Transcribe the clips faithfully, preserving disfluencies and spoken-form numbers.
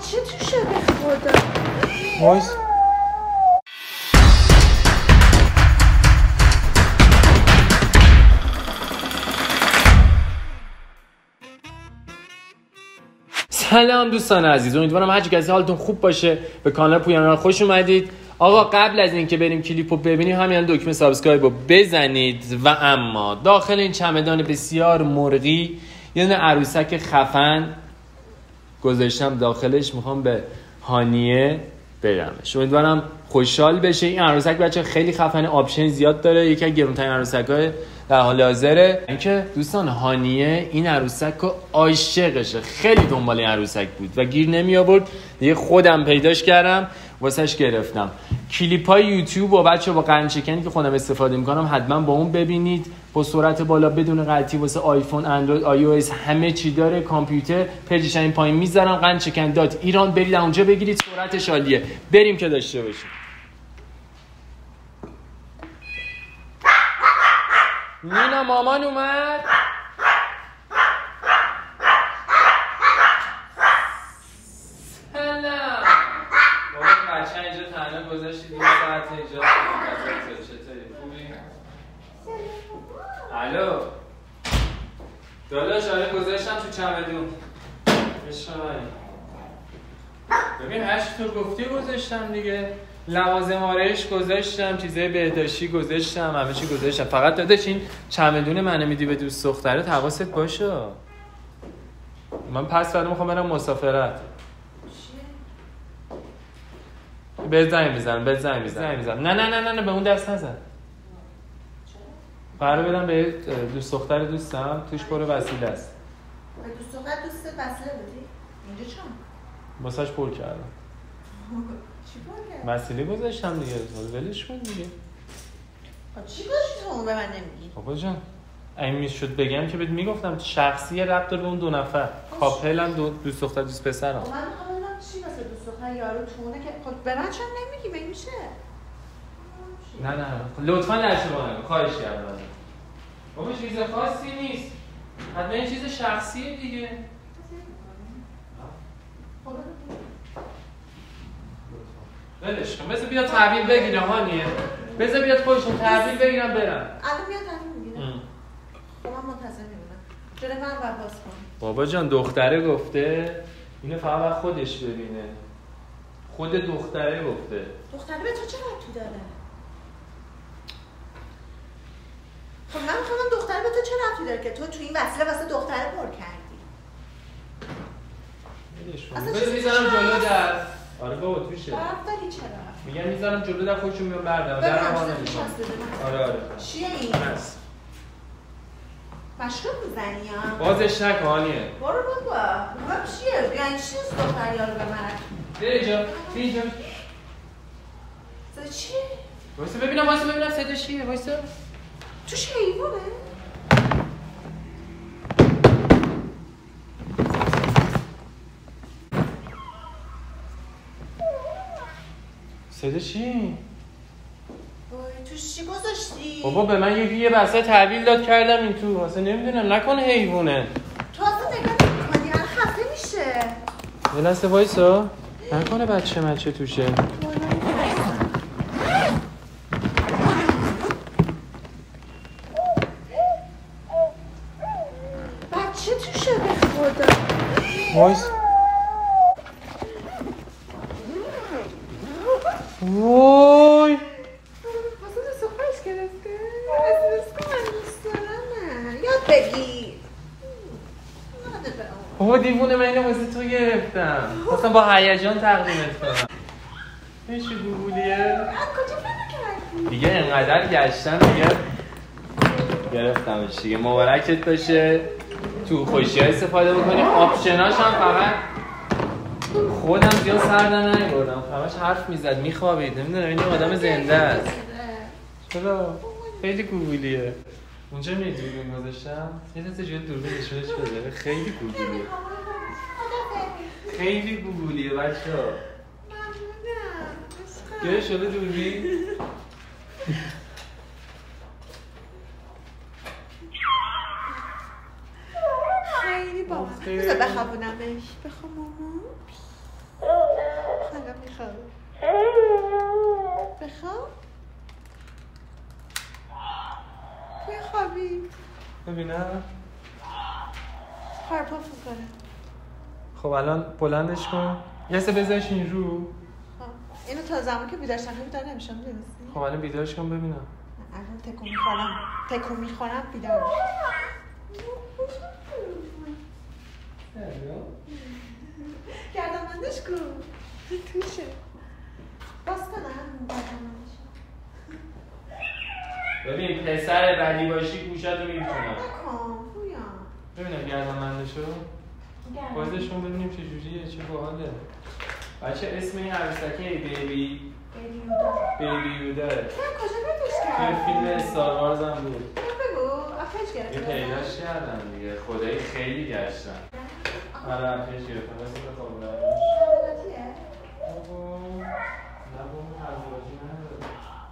بچه توشه به خدا. وایس سلام دوستان عزیز، امیدوارم هر کسی حالتون خوب باشه. به کانال پویان خوش اومدید. آقا قبل از اینکه بریم کلیپو ببینیم همین دکمه سابسکرایب رو بزنید. و اما داخل این چمدان بسیار مرغی یه دونه عروسک خفن گذاشتم داخلش، میخوام به هانیه بدمش. امیدوارم خوشحال بشه. این عروسک بچه خیلی خفنه، آپشن زیاد داره، یکی از گرونترین عروسک‌های در حال حاضره. اینکه دوستان هانیه این عروسک رو عاشقشه، خیلی دنبال این عروسک بود و گیر نمی آورد، دیگه خودم پیداش کردم واسش گرفتم. کلیپ‌های یوتیوب و بچه با قرن شکنی که خودم استفاده میکنم حتما با اون ببینید، با سرعت بالا بدون قطعی واسه آیفون، اندروید، آی او اس همه چی داره. کامپیوتر پیجش این پایین میذارم، قرن شکن دات ایران، برید اونجا بگیرید، سرعتش عالیه. بریم که داشته باشیم. نینا مامان اومد. سلام بابا، بچه اینجا تنها گذاشتید دو ساعت اینجا. چطوری؟ خوبی؟ الو داداش، آره گذاشتم تو چمدون. بشماری ببین هشت تو گفتی گذاشتم دیگه. لوازم آرایش گذاشتم، چیزای بهداشتی گذاشتم، همه چی گذاشتم. فقط داداش این چمدون منو میدی به دوست دخترت، حواست باشه. من پس فردا میخوام برم مسافرت. به زنگ میزنم به زنگ میزنم نه نه نه نه نه به اون دست نزن. قرار بدم به دوست دختر دوستم، توش پر وسیله است. به دوست دختر دوستت وسیله بدی؟ اینجا چون؟ واسش پر کردم. چی پر کردم؟ وسیله گذاشتم دیگه، ولش کن دیگه. چی گذاشتی تو اون به من نمیگی؟ بابا جان این میشد بگم که بهت میگفتم، شخصی ربط داره به اون دو نفر. کاپل هم دو دوست دختر دوست پسر هم. من میخوام ببینم چی واسه دوست دختر یارو تونه که خود به من چرا نمیگی؟ مگه میشه؟ نه نه لطفا نشون نگو، خواهش کردم. بابا چیز خاصی نیست، حتما این چیز شخصیه دیگه. ولش کن، بذار بیاد تحویل بگیره هانیه. بذار بیاد خودشون تحویل بگیرم برم. الان میاد تحویل میگیره. خب من منتظر میمونم. جلوی من رو باز کن. بابا جان دختره گفته اینو فقط باید خودش ببینه. خود دختره گفته. دختره به تو چه ربطی داره؟ خب من میخوام دختره به تو چه ربطی داره که تو تو این وسیله واسه دختره پر کردی؟ بذار میذارم جلو در. آره بابا توشه. برف داری چرا؟ میگم میذارم جلو در، خودشون میام بردارم. در ما نمیشه. آره آره. چیه این؟ هست. مشروب میزنی ها؟ بازش نکنیه. برو بابا. بابا چیه؟ یعنی چی از دختر یارو به من؟ بیا اینجا. بیا اینجا. صدا چیه؟ وایسا ببینم وایسا ببینم صدا چیه. وایسا. توش حیوانه؟ صدا چی؟ وای توش چی گذاشتی؟ بابا به من یکی یه بسته تحویل داد کردم این تو. اصلا نمیدونم، نکنه حیوانه. تو اصلا نگاه میکنی من خفه میشه. یه لحظه وایسا، نکنه بچه مچه توشه. بچه توشه به خدا. وایس وای واسه دوست دخترش گرفته؟ از دوست من دوست دارم. یاد بگیر. یاده به اون. بابا دیوونه، من اینو واسه تو گرفتم، اصلا با هیجان تقدیمت کنم. این چه گوگولیه؟ از کجا پیدا کردی؟ دیگه انقدر گشتم دیگه گرفتمش دیگه. مبارکت باشه، تو خوشی ها استفاده بکنی. آپشناش هم فقط خودم زیاد سردن نمیبردم، همش حرف میزد میخوابید، نمیدونم این آدم زنده است. چرا؟ خیلی گوگولیه. اونجا می دوربین گذاشتم، یه دسته جوی دوربین نشونش بده. خیلی گوگولیه، خیلی گوگولیه بچه ها. گره شده دوربین. خیلی بابا بذار بخوابونمش. بخواب مامان. حالا میخواب بخواب بخوابی ببینم پرپاف میکنه. خب الان بلندش کن یه سه بذارش این رو. اینو تا زمان که بیدار شم بیدار نمیشم درستی؟ خب الان بیدارش کن ببینم. الان تکو میخورم تکو میخورم بیدار گردنبندش کن توشه باز کنم گردنبندش. ببین پسر بدی باشی گوشتو میریزونم. نکن بویان ببینم گردنبندشو بازشون ببینیم چه جوریه چه باحاله. بچه اسم این عروسکه بیبی بیبی یودا. من کجا پیداش کردی؟ توی فیلم استار وارز هم بود. بگو افش گرفتم. یه پیداش کردم دیگه خدایی خیلی گشتم. آره افش گرفتم واسه بخواب برش. حضوراتیه؟ بابا نه بابا حضوراتی نداره.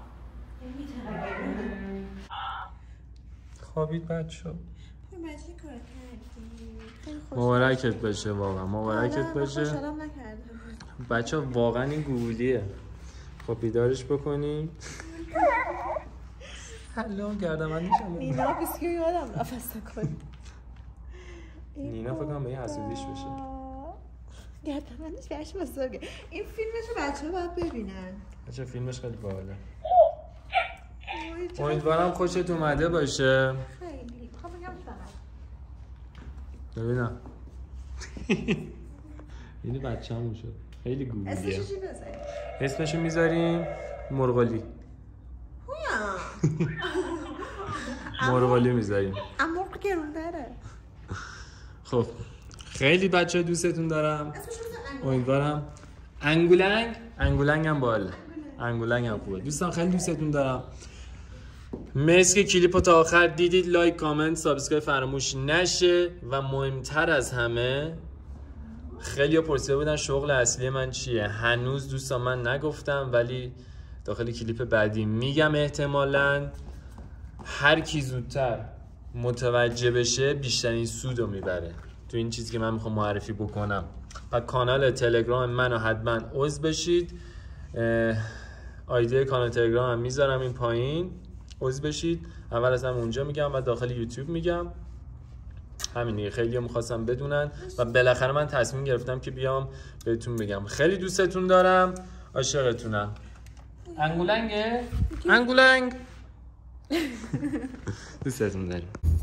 خوابید بچه بچه کار کردی مبارکت باشه واقعا مبارکت باشه. خوشحالم نکردم بچه واقعا این گولیه. خب بیدارش بکنیم. هلو گردمندیش نینا بسکیو یادم رفت اصلا کنی. نینا فکر کنم به این حسودیش بشه. گردمندیش بهش بزرگه. این فیلمشو بچه ها باید ببینن. بچه فیلمش خیلی باحاله. امیدوارم خوشت اومده باشه. خیلی خب بگم فقط ببینم اینی بچه همون شد خیلی گولیه. اسمشو چی بذاریم؟ اسمشو میذاریم مرغالی. مرغالی میذاریم. اما گرون داره. خب خیلی بچه دوستتون دارم. اسمشو بذار امیدوارم انگولنگ انگولنگ هم باحاله. انگولنگ هم خوبه. دوستان خیلی دوستتون دارم. مرسی که کلیپو تا آخر دیدید. لایک کامنت سابسکرایب فراموش نشه و مهمتر از همه خیلی ها پرسیده بودن شغل اصلی من چیه. هنوز دوستان من نگفتم ولی داخل کلیپ بعدی میگم. احتمالاً هر کی زودتر متوجه بشه بیشترین سودو میبره تو این چیزی که من میخوام معرفی بکنم. و کانال تلگرام منو حتما عضو بشید. آیدی کانال تلگرام هم میذارم این پایین عضو بشید. اول از هم اونجا میگم و داخل یوتیوب میگم. همین دیگه. خیلی ها میخواستم بدونن و بالاخره من تصمیم گرفتم که بیام بهتون بگم. خیلی دوستتون دارم. عاشقتونم. انگولنگه؟ انگولنگ دوستتون داریم.